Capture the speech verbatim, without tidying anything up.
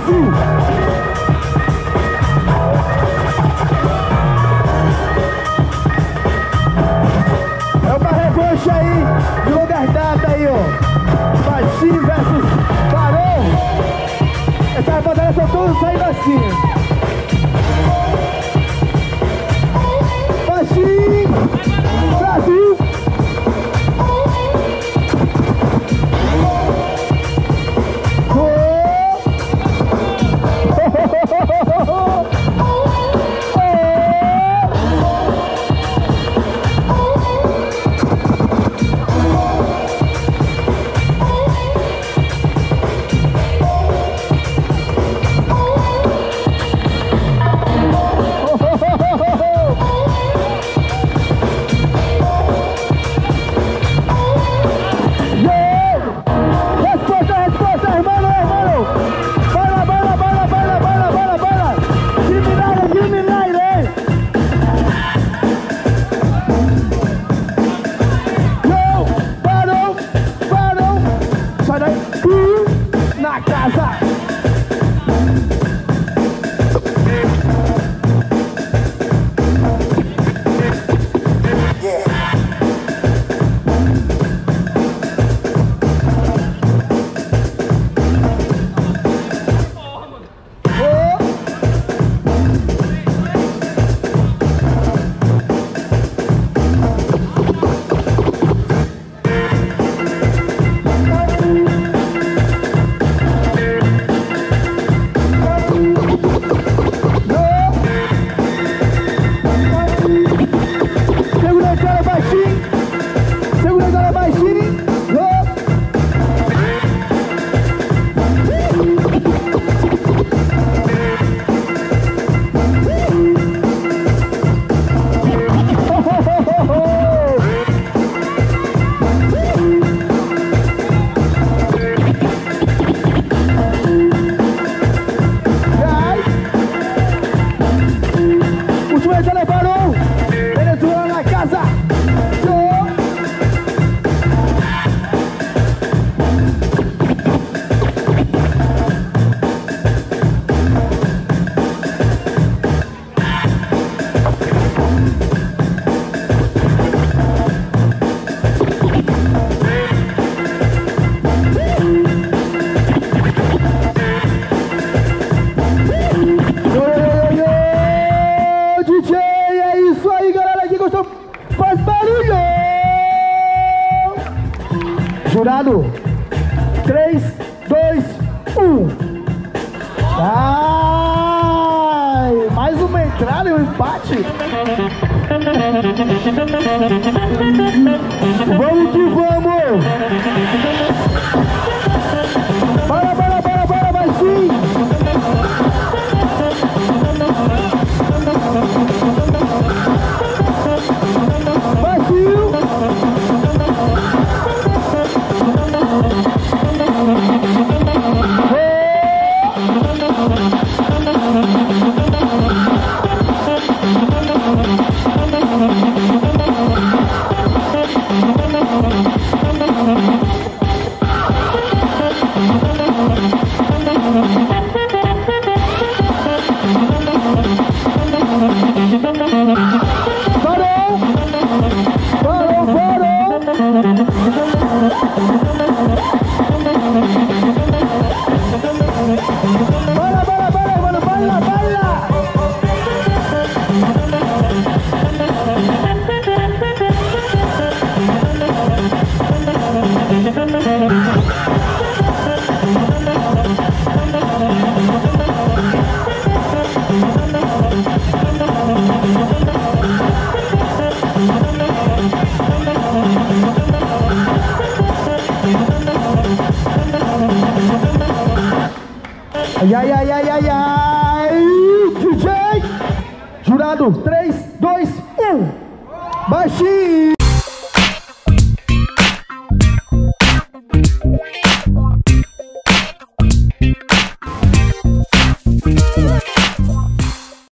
Brasil. É uma revanche aí de longas datas aí, ó. Baixinho versus Barão. Essas batalhas são todas saindo assim. Baixinho, Brasil. Jurado, três, dois, um. Ai, mais uma entrada e um empate. Vamos que vamos. Bora, bora, bora, bora, baixinho. Baixinho. Ai, ai, ai, ai, ai, ai, D J! Jurado, três, dois, um. Baixinho!